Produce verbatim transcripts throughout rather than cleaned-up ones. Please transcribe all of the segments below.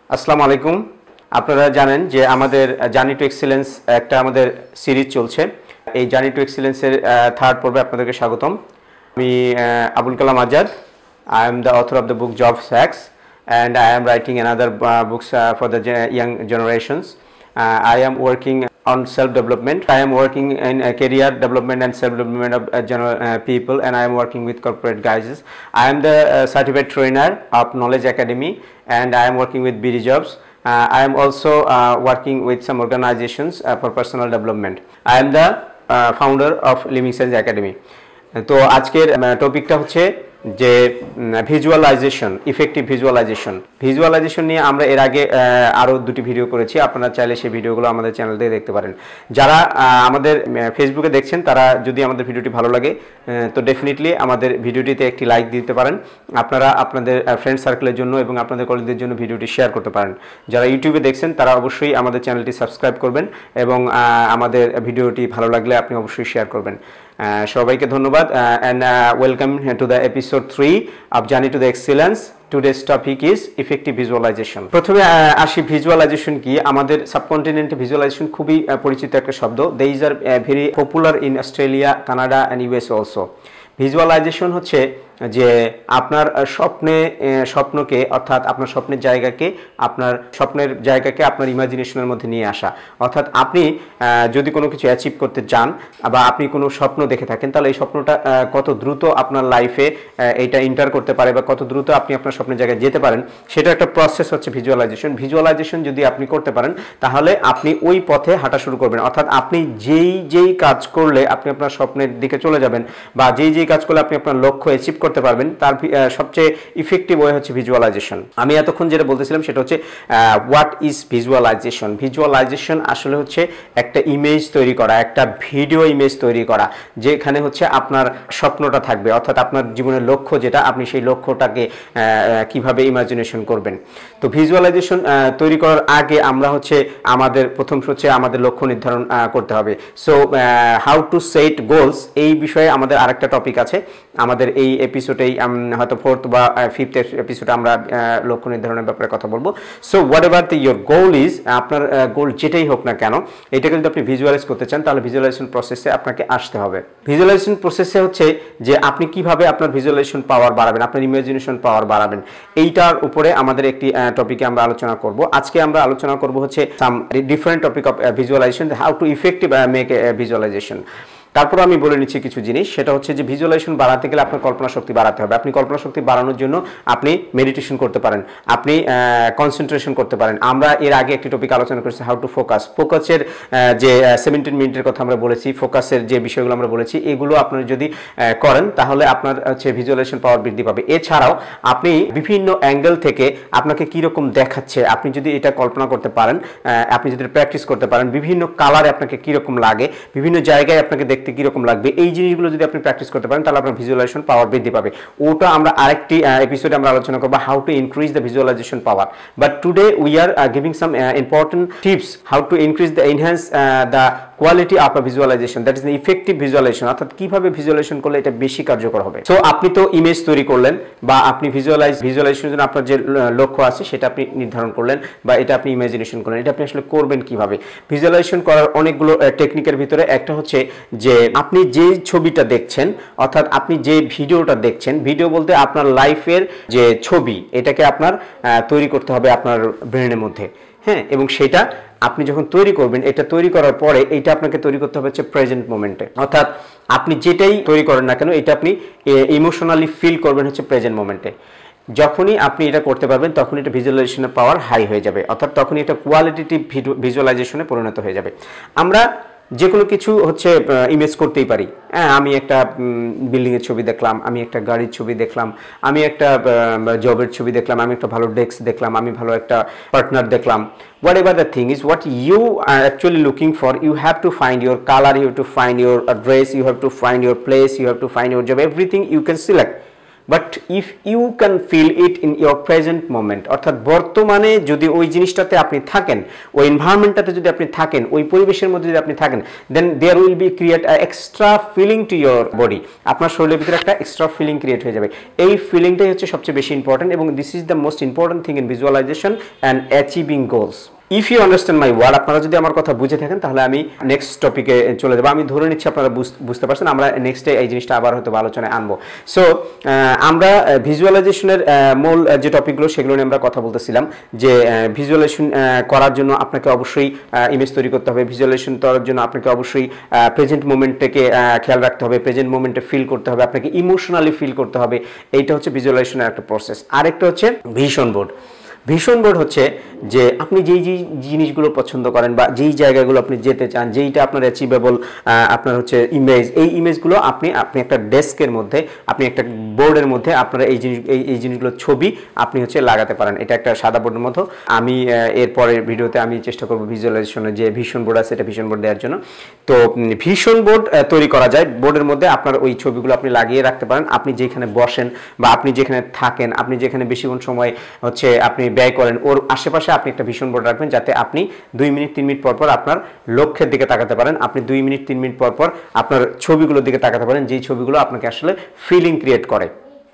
আসসালামু আলাইকুম। আপনারা জানেন যে আমাদের জার্নি টু এক্সেলেন্স একটা আমাদের সিরিজ চলছে। এই জার্নি টু এক্সেলেন্সের থার্ড পর্বে আপনাদেরকে স্বাগতম। আমি Abul Kalam Azad. I am the author of the book Job Hacks and I am writing another uh, books uh, for the young generations. Uh, I am working on self-development. I am working in uh, career development and self-development of uh, general uh, people, and I am working with corporate guys. I am the uh, certified trainer of Knowledge Academy, and I am working with B D Jobs. Uh, I am also uh, working with some organizations uh, for personal development. I am the uh, founder of Living Sense Academy. তো আজকের টপিকটা হচ্ছে যে visualisation, effective visualisation. Visualisation নিয়ে আমরা এর আগে আরও দুটি ভিডিও করেছি, আপনারা চাইলে সেই ভিডিওগুলো আমাদের চ্যানেল থেকে দেখতে পারেন। যারা আমাদের ফেসবুকে দেখছেন তারা যদি আমাদের ভিডিওটি ভালো লাগে তো ডেফিনেটলি আমাদের ভিডিওটিতে একটি লাইক দিতে পারেন। আপনারা আপনাদের ফ্রেন্ড সার্কেলের জন্য এবং আপনাদের কলিগদের জন্য ভিডিওটি শেয়ার করতে পারেন। যারা ইউটিউবে দেখছেন তারা অবশ্যই আমাদের চ্যানেলটি সাবস্ক্রাইব করবেন এবং আমাদের ভিডিওটি ভালো লাগলে আপনি অবশ্যই শেয়ার করবেন। সবাইকে ধন্যবাদ and uh, welcome to the episode three of Journey to the Excellence. Today's topic is effective visualization. প্রথমে আসি ভিজুয়ালাইজেশন কি। আমাদের সাবকন্টিনেন্টে ভিজুয়ালাইজেশন খুবই পরিচিত একটা শব্দ। These are very popular in Australia, Canada and U S also. Visualisation হচ্ছে যে আপনার স্বপ্নে স্বপ্নকে অর্থাৎ আপনার স্বপ্নের জায়গাকে আপনার স্বপ্নের জায়গাকে আপনার ইমাজিনেশনের মধ্যে নিয়ে আসা। অর্থাৎ আপনি যদি কোনো কিছু অ্যাচিভ করতে চান বা আপনি কোনো স্বপ্ন দেখে থাকেন তাহলে এই স্বপ্নটা কত দ্রুত আপনার লাইফে এইটা এন্টার করতে পারে বা কত দ্রুত আপনি আপনার স্বপ্নের জায়গায় যেতে পারেন সেটা একটা প্রসেস হচ্ছে ভিজুয়ালাইজেশন। ভিজুয়ালাইজেশন যদি আপনি করতে পারেন তাহলে আপনি ওই পথে হাঁটা শুরু করবেন। অর্থাৎ আপনি যেই যেই কাজ করলে আপনি আপনার স্বপ্নের দিকে চলে যাবেন বা যেই যেই কাজ করলে আপনি আপনার লক্ষ্য অ্যাচিভ করতে পারবেন তার সবচেয়ে ইফেক্টিভ ওয়ে হচ্ছে ভিজুয়ালাইজেশন। আমি এতক্ষণ যেটা বলতেছিলাম সেটা হচ্ছে হোয়াট ইজ ভিজুয়ালাইজেশন। ভিজুয়ালাইজেশন আসলে হচ্ছে একটা ইমেজ তৈরি করা, একটা ভিডিও ইমেজ তৈরি করা যেখানে হচ্ছে আপনার স্বপ্নটা থাকবে, অর্থাৎ আপনার জীবনের লক্ষ্য যেটা আপনি সেই লক্ষ্যটাকে কিভাবে ইমাজিনেশন করবেন। তো ভিজুয়ালাইজেশন তৈরি করার আগে আমরা হচ্ছে আমাদের প্রথম হচ্ছে আমাদের লক্ষ্য নির্ধারণ করতে হবে। So how to set goals, এই বিষয়ে আমাদের আরেকটা টপিক আছে আমাদের এই এপিসোডেই হয়তো ফোর্থ বা ফিফথ এপিসোডে আমরা লক্ষ্য নির্ধারণের ব্যাপারে কথা বলবো। So whatever the your goal is, আপনার গোল যেটাই হোক না কেন এটাকে যদি আপনি ভিজুয়ালাইজ করতে চান তাহলে ভিজুয়ালাইজেশন প্রসেসে আপনাকে আসতে হবে। ভিজুয়ালাইজেশন প্রসেসে হচ্ছে যে আপনি কিভাবে আপনার ভিজুয়ালাইজেশন পাওয়ার বাড়াবেন, আপনার ইমাজিনেশন পাওয়ার বাড়াবেন, এইটার উপরে আমাদের একটি টপিকে আমরা আলোচনা করব। আজকে আমরা আলোচনা করব হচ্ছে some different topic of visualisation, how to effective make a visualisation. তারপর আমি বলে নিচ্ছি কিছু জিনিস, সেটা হচ্ছে যে ভিজুয়ালাইজেশন বাড়াতে গেলে আপনার কল্পনা শক্তি বাড়াতে হবে। আপনি কল্পনা শক্তি বাড়ানোর জন্য আপনি মেডিটেশন করতে পারেন, আপনি কনসেন্ট্রেশন করতে পারেন। আমরা এর আগে একটি টপিক আলোচনা করেছি হাউ টু ফোকাস। ফোকাসের যে সেভেন্টিন মিনিটের কথা আমরা বলেছি, ফোকাসের যে বিষয়গুলো আমরা বলেছি এগুলো আপনারা যদি করেন তাহলে আপনার হচ্ছে ভিজুয়ালাইজেশন পাওয়ার বৃদ্ধি পাবে। এছাড়াও আপনি বিভিন্ন অ্যাঙ্গেল থেকে আপনাকে কীরকম দেখাচ্ছে আপনি যদি এটা কল্পনা করতে পারেন, আপনি যদি প্র্যাকটিস করতে পারেন, বিভিন্ন কালারে আপনাকে কীরকম লাগে, বিভিন্ন জায়গায় আপনাকে দেখতে কিরকম লাগবে, এই জিনিসগুলো যদি আপনি প্র্যাকটিস করতে পারেন তাহলে আপনার ভিজুয়ালাইজেশন পাওয়ার বৃদ্ধি পাবে। ওটা আমরা আরেকটি এপিসোডে আমরা আলোচনা করব how to increase the visualisation power. But today we are giving some important tips how to increase the enhance the quality of a visualisation, that is the effective visualisation. অর্থাৎ কিভাবে ভিজুয়ালাইজেশন করলে এটা বেশি কার্যকর হবে। সো আপনি তো image তৈরি করলেন বা আপনি ভিজুয়ালাইজ ভিজুয়ালাইজেশনের জন্য আপনার যে লক্ষ্য আছে সেটা আপনি নির্ধারণ করলেন বা এটা আপনি ইমাজিনেশন করলেন। এটা আপনি আসলে করবেন কিভাবে? ভিজুয়ালাইজেশন করার অনেকগুলো টেকনিকের ভিতরে একটা হচ্ছে যে আপনি যে ছবিটা দেখছেন অর্থাৎ আপনি যে ভিডিওটা দেখছেন, ভিডিও বলতে আপনার লাইফের যে ছবি এটাকে আপনার তৈরি করতে হবে আপনার ব্রেনের মধ্যে, হ্যাঁ। এবং সেটা আপনি যখন তৈরি করবেন, এটা তৈরি করার পরে এইটা আপনাকে তৈরি করতে হবে হচ্ছে প্রেজেন্ট মোমেন্টে। অর্থাৎ আপনি যেটাই তৈরি করেন না কেন এটা আপনি ইমোশনালি ফিল করবেন হচ্ছে প্রেজেন্ট মোমেন্টে। যখনই আপনি এটা করতে পারবেন তখন এটা ভিজুয়ালাইজেশনের পাওয়ার হাই হয়ে যাবে, অর্থাৎ তখনই এটা কোয়ালিটেটিভ ভিজুয়ালাইজেশনে পরিণত হয়ে যাবে। আমরা যে কোনো কিছু হচ্ছে ইমেজ করতেই পারি। হ্যাঁ, আমি একটা বিল্ডিংয়ের ছবি দেখলাম, আমি একটা গাড়ির ছবি দেখলাম, আমি একটা জবের ছবি দেখলাম, আমি একটা ভালো ডেস্ক দেখলাম, আমি ভালো একটা পার্টনার দেখলাম। Whatever the thing is, what you are actually looking for, you have to find your color, you have to find your address, you have to find your place, you have to find your job, everything you can select. But if you can feel it in your present moment, অর্থাৎ বর্তমানে যদি ওই জিনিসটাতে আপনি থাকেন, ওই এনভায়রনমেন্টটাতে যদি আপনি থাকেন, ওই পরিবেশের মধ্যে যদি আপনি থাকেন, then there will be create extra feeling to your body. আপনার শরীরের ভিতরে একটা এক্সট্রা ফিলিং ক্রিয়েট হয়ে যাবে। এই ফিলিংটাই হচ্ছে সবচেয়ে বেশি ইম্পর্টেন্ট, এবং this is the most important thing in visualisation and achieving goals. If you understand my word, আপনারা যদি আমার কথা বুঝে থাকেন তাহলে আমি নেক্সট টপিকে চলে যাবো। আমি ধরে নিচ্ছি আপনারা বুঝতে পারছেন, আমরা নেক্সটে এই জিনিসটা আবার হয়তো আলোচনায় আনবো। সো আমরা ভিজুয়ালাইজেশনের মূল যে টপিকগুলো সেগুলো নিয়ে আমরা কথা বলতেছিলাম, যে ভিজুয়ালাইজেশন করার জন্য আপনাকে অবশ্যই ইমেজ তৈরি করতে হবে। ভিজুয়ালাইজেশন করার জন্য আপনাকে অবশ্যই প্রেজেন্ট মোমেন্টটাকে খেয়াল রাখতে হবে, প্রেজেন্ট মোমেন্টে ফিল করতে হবে, আপনাকে ইমোশনালি ফিল করতে হবে। এইটা হচ্ছে ভিজুয়ালাইজেশনের একটা প্রসেস। আরেকটা হচ্ছে ভিশন বোর্ড। ভিশন বোর্ড হচ্ছে যে আপনি যেই যেই জিনিসগুলো পছন্দ করেন বা যেই জায়গাগুলো আপনি যেতে চান, যেইটা আপনার অ্যাচিভেবল, আপনার হচ্ছে ইমেজ, এই ইমেজগুলো আপনি আপনি একটা ডেস্কের মধ্যে, আপনি একটা বোর্ডের মধ্যে আপনারা এই জিনিস এই এই জিনিসগুলোর ছবি আপনি হচ্ছে লাগাতে পারেন। এটা একটা সাদা বোর্ডের মতো। আমি এর পরের ভিডিওতে আমি চেষ্টা করবো ভিজুয়ালাইজেশনের যে ভিশন বোর্ড আছে এটা ভিশন বোর্ড দেওয়ার জন্য। তো ভিশন বোর্ড তৈরি করা যায়। বোর্ডের মধ্যে আপনার ওই ছবিগুলো আপনি লাগিয়ে রাখতে পারেন। আপনি যেখানে বসেন বা আপনি যেখানে থাকেন, আপনি যেখানে বেশিক্ষণ সময় হচ্ছে আপনি ব্যয় করেন, ওর আশেপাশে আপনি একটা ভিশন বোর্ড রাখবেন, যাতে আপনি দুই মিনিট তিন মিনিট পর পর আপনার লক্ষ্যের দিকে তাকাতে পারেন। আপনি দুই মিনিট তিন মিনিট পর পর আপনার ছবিগুলোর দিকে তাকাতে পারেন, যেই ছবিগুলো আপনাকে আসলে ফিলিং ক্রিয়েট করে।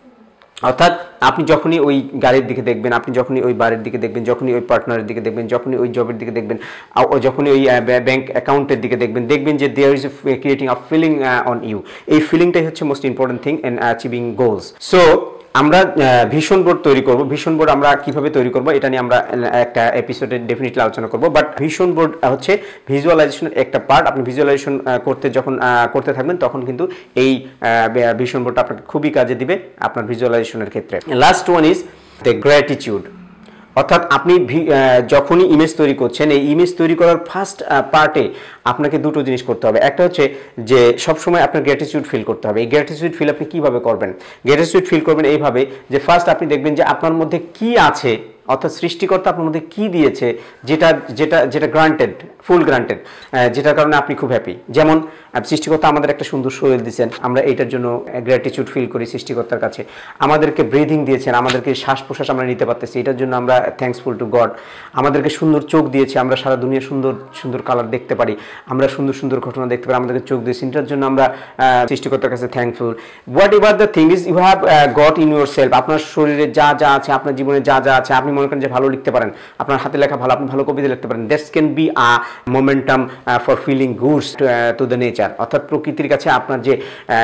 অর্থাৎ আপনি যখনই ওই গাড়ির দিকে দেখবেন, আপনি যখনই ওই বাড়ির দিকে দেখবেন, যখনই ওই পার্টনারের দিকে দেখবেন, যখনই ওই জবের দিকে দেখবেন, যখনই ওই ব্যাংক অ্যাকাউন্টের দিকে দেখবেন, দেখবেন যে there is creating a feeling on you. এই ফিলিংটাই হচ্ছে most important thing in achieving goals. So আমরা ভিশন বোর্ড তৈরি করব। ভিশন বোর্ড আমরা কিভাবে তৈরি করব এটা নিয়ে আমরা একটা এপিসোডে ডেফিনেটলি আলোচনা করব। বাট ভিশন বোর্ড হচ্ছে ভিজুয়ালাইজেশনের একটা পার্ট। আপনি ভিজুয়ালাইজেশন করতে যখন করতে থাকবেন তখন কিন্তু এই ভিশন বোর্ডটা আপনাকে খুবই কাজে দিবে আপনার ভিজুয়ালাইজেশনের ক্ষেত্রে। Last one is the gratitude. অর্থাৎ আপনি যখনই ইমেজ তৈরি করছেন, এই ইমেজ তৈরি করার ফার্স্ট পার্টে আপনাকে দুটো জিনিস করতে হবে। একটা হচ্ছে যে সবসময় আপনার গ্র্যাটিটিউড ফিল করতে হবে। এই গ্র্যাটিটিউড ফিল আপনি কীভাবে করবেন? গ্র্যাটিটিউড ফিল করবেন এইভাবে যে ফার্স্ট আপনি দেখবেন যে আপনার মধ্যে কি আছে, অর্থাৎ সৃষ্টিকর্তা আপনার মধ্যে কি দিয়েছে, যেটা যেটা যেটা গ্রান্টেড, ফুল গ্রান্টেড, যেটার কারণে আপনি খুব হ্যাপি। যেমন সৃষ্টিকর্তা আমাদের একটা সুন্দর শরীর দিয়েছেন, আমরা এইটার জন্য গ্র্যাটিটিউড ফিল করি সৃষ্টিকর্তার কাছে। আমাদেরকে ব্রিদিং দিয়েছেন, আমাদেরকে শ্বাস প্রশ্বাস আমরা নিতে পারতেছি, এটার জন্য আমরা থ্যাঙ্কসফুল টু গড। আমাদেরকে সুন্দর চোখ দিয়েছে, আমরা সারা দুনিয়া সুন্দর সুন্দর কালার দেখতে পারি, আমরা সুন্দর সুন্দর ঘটনা দেখতে পারি, আমাদেরকে চোখ দিয়েছে, এটার জন্য আমরা সৃষ্টিকর্তার কাছে thankful. Whatever the thing is you have got in yourself. আপনার শরীরে যা যা আছে, আপনার জীবনে যা যা আছে, আপনি মনে করেন যে ভালো লিখতে পারেন, আপনার হাতে লেখা ভালো, আপনি ভালো কবিতা লিখতে পারেন, that's can be a momentum for feeling goods to the nature. অর্থাৎ প্রকৃতির কাছে আপনার যে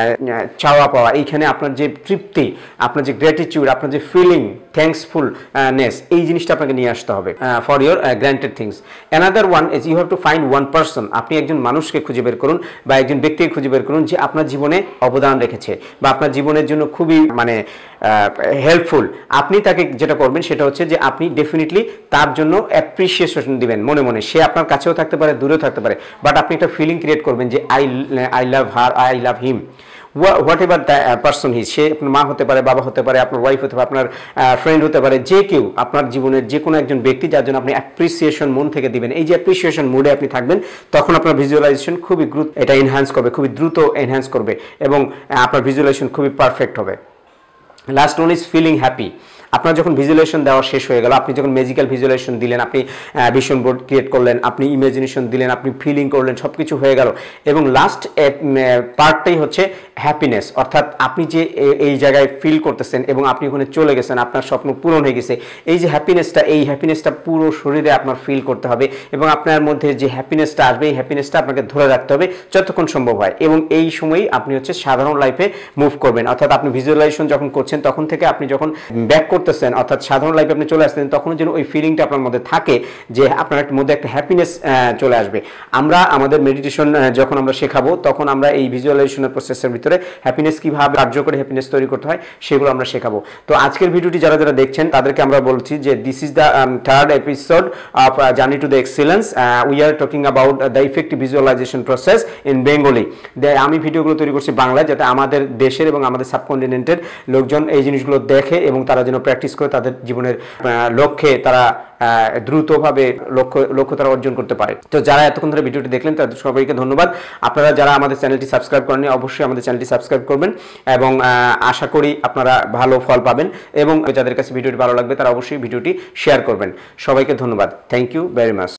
চাওয়া পাওয়া, এইখানে আপনার যে তৃপ্তি, আপনার যে গ্র্যাটিটিউড, আপনার যে ফিলিং থ্যাঙ্কসফুলনেস, এই জিনিসটা আপনাকে নিয়ে আসতে হবে for your granted things. Another one is you have to find one person. আপনি একজন মানুষকে খুঁজে বের করুন বা একজন ব্যক্তিকে খুঁজে বের করুন যে আপনার জীবনে অবদান রেখেছে বা আপনার জীবনের জন্য খুবই মানে হেল্পফুল। আপনি তাকে যেটা করবেন সেটা হচ্ছে যে আপনি ডেফিনেটলি তার জন্য অ্যাপ্রিসিয়েশন দিবেন মনে মনে। সে আপনার কাছেও থাকতে পারে, দূরেও থাকতে পারে, বাট আপনি একটা ফিলিং ক্রিয়েট করবেন যে I I love her, I love him, whatever the person his. সে আপনার মা হতে পারে, বাবা হতে পারে, আপনার ওয়াইফ হতে পারে, আপনার ফ্রেন্ড হতে পারে, যে কেউ, আপনার জীবনের যে কোনো একজন ব্যক্তি যার জন্য আপনি অ্যাপ্রিসিয়েশন মন থেকে দিবেন। এই যে অ্যাপ্রিসিয়েশন মুডে আপনি থাকবেন, তখন আপনার ভিজুয়ালাইজেশন খুবই দ্রুত এটা এনহ্যান্স করবে, খুবই দ্রুত এনহ্যান্স করবে এবং আপনার ভিজুয়ালাইজেশন খুবই পারফেক্ট হবে। Last one is feeling happy. আপনার যখন ভিজুয়ালাইজেশন দেওয়া শেষ হয়ে গেল, আপনি যখন ম্যাজিক্যাল ভিজুয়ালাইজেশন দিলেন, আপনি ভিশন বোর্ড ক্রিয়েট করলেন, আপনি ইমাজিনেশন দিলেন, আপনি ফিলিং করলেন, সব কিছু হয়ে গেল এবং লাস্ট পার্টটাই হচ্ছে হ্যাপিনেস। অর্থাৎ আপনি যে এই জায়গায় ফিল করতেছেন এবং আপনি ওখানে চলে গেছেন, আপনার স্বপ্ন পূরণ হয়ে গেছে, এই যে হ্যাপিনেসটা, এই হ্যাপিনেসটা পুরো শরীরে আপনার ফিল করতে হবে এবং আপনার মধ্যে যে হ্যাপিনেসটা আসবে, এই হ্যাপিনেসটা আপনাকে ধরে রাখতে হবে যতক্ষণ সম্ভব হয় এবং এই সময়ই আপনি হচ্ছে সাধারণ লাইফে মুভ করবেন। অর্থাৎ আপনি ভিজুয়ালাইজেশন যখন করছেন তখন থেকে আপনি যখন ব্যাক করতেছেন, অর্থাৎ সাধারণ লাইফে আপনি চলে আসতেন, তখন যেন ওই ফিলিংটা আপনার মধ্যে থাকে যে আপনার মধ্যে একটা হ্যাপিনেস চলে আসবে। আমরা আমাদের মেডিটেশন যখন আমরা শেখাবো তখন আমরা এই ভিজুয়ালাইজেশনের প্রসেসের ভিতরে হ্যাপিনেস কিভাবে কার্যকরী হ্যাপিনেস তৈরি করতে হয় সেগুলো আমরা শেখাবো। তো আজকের ভিডিওটি যারা যারা দেখছেন তাদেরকে আমরা বলছি যে this is the third episode of journey to the excellence. We are talking about the effective visualization process in Bengali. আমি ভিডিওগুলো তৈরি করছি বাংলায়, যাতে আমাদের দেশের এবং আমাদের সাবকন্টিনেন্টের লোকজন এই জিনিসগুলো দেখে এবং তারা যেন প্র্যাকটিস করে তাদের জীবনের লক্ষ্যে তারা দ্রুতভাবে লক্ষ্য লক্ষ্য তারা অর্জন করতে পারে। তো যারা এতক্ষণ ধরে ভিডিওটি দেখলেন তাদের সবাইকে ধন্যবাদ। আপনারা যারা আমাদের চ্যানেলটি সাবস্ক্রাইব করেননি অবশ্যই আমাদের চ্যানেলটি সাবস্ক্রাইব করবেন এবং আশা করি আপনারা ভালো ফল পাবেন এবং যাদের কাছে ভিডিওটি ভালো লাগবে তারা অবশ্যই ভিডিওটি শেয়ার করবেন। সবাইকে ধন্যবাদ। Thank you very much.